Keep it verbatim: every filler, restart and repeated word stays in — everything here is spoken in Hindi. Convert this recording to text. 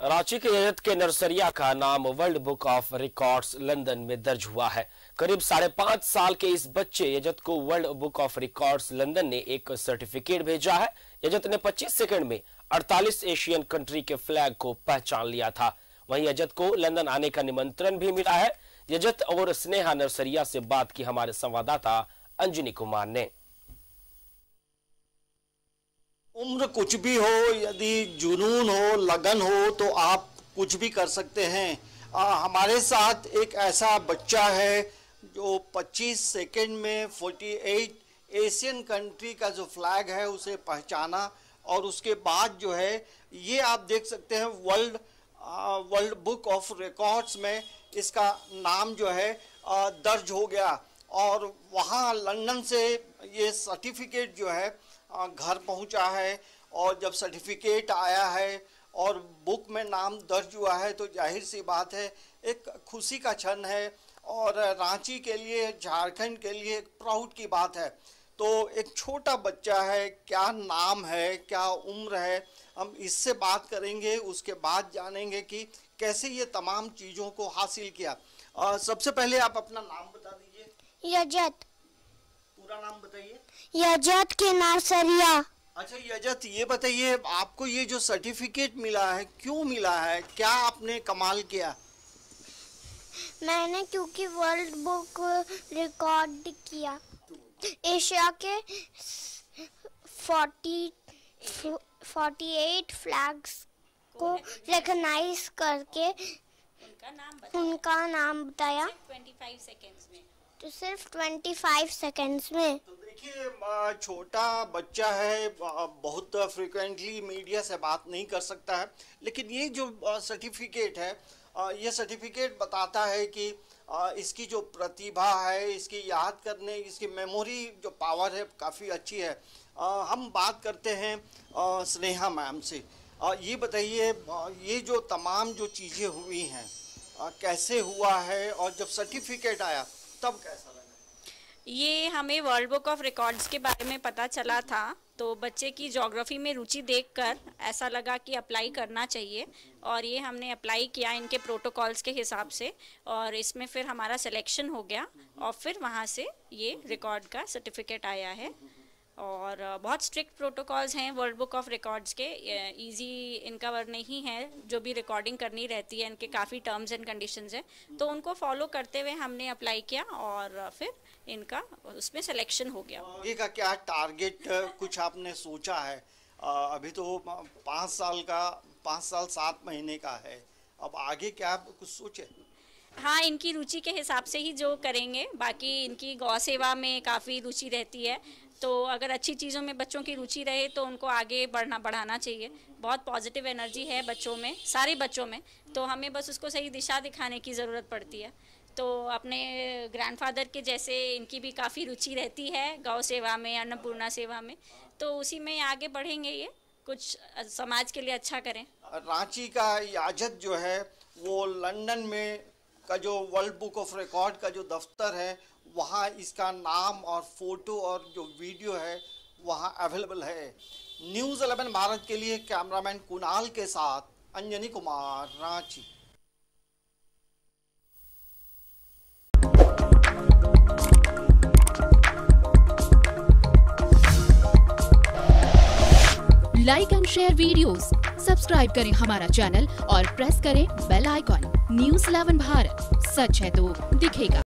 रांची के यजत के नरसरिया का नाम world book of records London में दर्ज हुआ है। करीब साढ़े पांच साल के इस बच्चे यजत को world book of records London ने एक सर्टिफिकेट भेजा है। यजत ने पच्चीस सेकंड में अड़तालीस एशियन कंट्री के फ्लैग को पहचान लिया था। वहीं यजत को लंदन आने का निमंत्रण भी मिला है। यजत और स्नेहा नरसरिया से बात की हमारे संवाददाता अंजनी कुमार ने। उम्र कुछ भी हो, यदि जुनून हो, लगन हो, तो आप कुछ भी कर सकते हैं। आ, हमारे साथ एक ऐसा बच्चा है जो पच्चीस सेकंड में अड़तालीस एशियन कंट्री का जो फ्लैग है उसे पहचाना, और उसके बाद जो है ये आप देख सकते हैं world world book of records में इसका नाम जो है आ, दर्ज हो गया। और वहाँ लंदन से ये सर्टिफिकेट जो है घर पहुंचा है, और जब सर्टिफिकेट आया है और बुक में नाम दर्ज हुआ है तो जाहिर सी बात है एक खुशी का क्षण है, और रांची के लिए, झारखंड के लिए एक प्राउड की बात है। तो एक छोटा बच्चा है, क्या नाम है, क्या उम्र है, हम इससे बात करेंगे। उसके बाद जानेंगे कि कैसे ये तमाम चीज़ों को हासिल किया। आ, सबसे पहले आप अपना नाम बता दीजिए। यजत। पूरा नाम बताइए। यजत के नरसरिया। अच्छा यजत, ये बताइए आपको ये जो सर्टिफिकेट मिला है क्यों मिला है, क्या आपने कमाल किया? मैंने क्योंकि वर्ल्ड बुक रिकॉर्ड किया, एशिया के अड़तालीस फ्लैग्स को रिकॉग्नाइज करके उनका नाम बताया, उनका नाम बताया पच्चीस सेकंड्स में। तो सिर्फ पच्चीस सेकंड्स में। तो देखिए छोटा बच्चा है, बहुत फ्रीक्वेंटली मीडिया से बात नहीं कर सकता है, लेकिन ये जो सर्टिफिकेट है, ये सर्टिफिकेट बताता है कि इसकी जो प्रतिभा है, इसकी याद करने, इसकी मेमोरी जो पावर है काफ़ी अच्छी है। हम बात करते हैं स्नेहा मैम से। ये बताइए ये जो तमाम जो चीज़ें हुई हैं कैसे हुआ है, और जब सर्टिफिकेट आया तब कैसा लगा? ये हमें वर्ल्ड बुक ऑफ रिकॉर्ड्स के बारे में पता चला था, तो बच्चे की ज्योग्राफी में रुचि देखकर ऐसा लगा कि अप्लाई करना चाहिए, और ये हमने अप्लाई किया इनके प्रोटोकॉल्स के हिसाब से, और इसमें फिर हमारा सिलेक्शन हो गया, और फिर वहाँ से ये रिकॉर्ड का सर्टिफिकेट आया है। और बहुत स्ट्रिक्ट प्रोटोकॉल्स हैं वर्ल्ड बुक ऑफ रिकॉर्ड्स के, इजी इनका वर्क नहीं है। जो भी रिकॉर्डिंग करनी रहती है इनके काफ़ी टर्म्स एंड कंडीशंस हैं, तो उनको फॉलो करते हुए हमने अप्लाई किया, और फिर इनका उसमें सिलेक्शन हो गया। आगे का क्या टारगेट कुछ आपने सोचा है? अभी तो पाँच साल का पाँच साल सात महीने का है, अब आगे क्या कुछ सोचे? हाँ, इनकी रुचि के हिसाब से ही जो करेंगे। बाकी इनकी गौ सेवा में काफ़ी रुचि रहती है, तो अगर अच्छी चीज़ों में बच्चों की रुचि रहे तो उनको आगे बढ़ना बढ़ाना चाहिए। बहुत पॉजिटिव एनर्जी है बच्चों में, सारे बच्चों में, तो हमें बस उसको सही दिशा दिखाने की ज़रूरत पड़ती है। तो अपने ग्रैंडफादर के जैसे इनकी भी काफ़ी रुचि रहती है गौ सेवा में, अन्नपूर्णा सेवा में, तो उसी में आगे बढ़ेंगे, ये कुछ समाज के लिए अच्छा करें। रांची का याजत जो है वो लंदन में का जो वर्ल्ड बुक ऑफ रिकॉर्ड का जो दफ्तर है वहाँ इसका नाम और फोटो और जो वीडियो है वहाँ अवेलेबल है। न्यूज़ इलेवन भारत के लिए कैमरामैन कुणाल के साथ Anjani Kumar, Ranchi. Like and share videos, subscribe करें हमारा चैनल और प्रेस करें bell icon. News eleven Bharat, सच है तो दिखेगा।